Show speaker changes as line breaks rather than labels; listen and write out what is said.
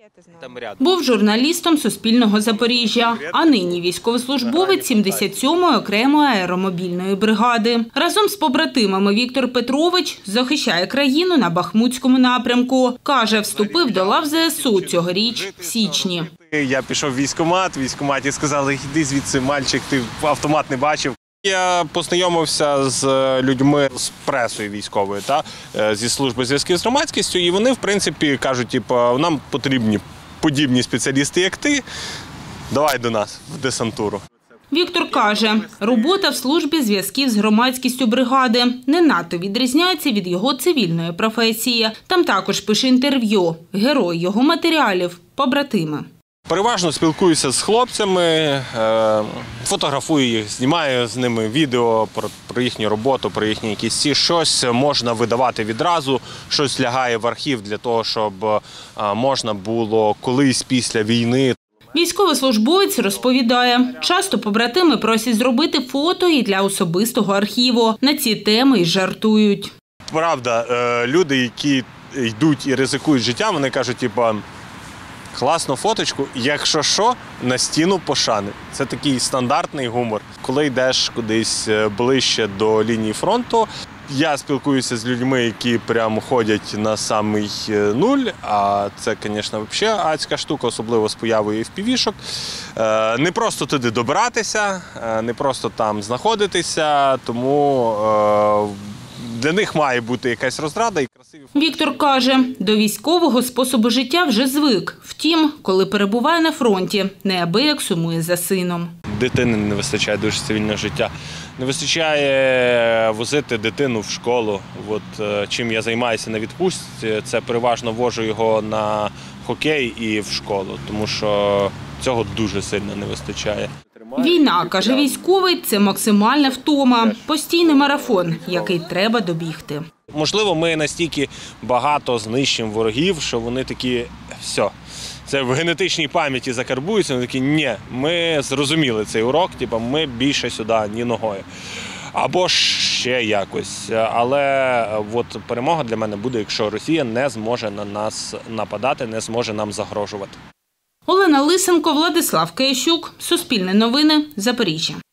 Був журналістом Суспільного Запоріжжя, а нині військовослужбовець 77-ї окремої аеромобільної бригади. Разом з побратимами Віктор Петрович захищає країну на Бахмутському напрямку. Каже, вступив до лав ЗСУ цьогоріч в січні.
Я пішов в військкомат, в військкоматі сказали, іди звідси, мальчик, ти автомат не бачив. Я познайомився з людьми з пресою військовою, зі служби зв'язків з громадськістю, і вони, в принципі, кажуть, нам потрібні подібні спеціалісти, як ти, давай до нас в десантуру.
Віктор каже, робота в службі зв'язків з громадськістю бригади не надто відрізняється від його цивільної професії. Там також пише інтерв'ю. Герой його матеріалів – побратими.
Переважно спілкуюся з хлопцями, фотографую їх, знімаю з ними відео про їхню роботу, про їхні якісь щось можна видавати відразу, щось лягає в архів для того, щоб можна було колись після війни.
Військовослужбовець розповідає, часто побратими просять зробити фото і для особистого архіву. На ці теми й жартують.
Правда, люди, які йдуть і ризикують життям, вони кажуть, класну фоточку, якщо що, на стіну пошани. Це такий стандартний гумор. Коли йдеш кудись ближче до лінії фронту, я спілкуюся з людьми, які прямо ходять на самий нуль, а це, звісно, взагалі адська штука, особливо з появою FPV-шок. Не просто туди добиратися, не просто там знаходитися, тому для них має бути якась розрада.
Віктор каже, до військового способу життя вже звик. Втім, коли перебуває на фронті, неабияк сумує за сином.
Дитини не вистачає дуже цивільного життя. Не вистачає возити дитину в школу. Чим я займаюся на відпустці, це переважно вожу його на хокей і в школу, тому що цього дуже сильно не вистачає.
Війна, каже військовий, це максимальна втома, постійний марафон, який треба добігти.
Можливо, ми настільки багато знищимо ворогів, що вони такі, все, це в генетичній пам'яті закарбуються, вони такі, ні, ми зрозуміли цей урок, ми більше сюди ні ногою. Або ще якось. Але перемога для мене буде, якщо Росія не зможе на нас нападати, не зможе нам загрожувати.
Олена Лисенко, Владислав Киящук, Суспільне новини, Запоріжжя.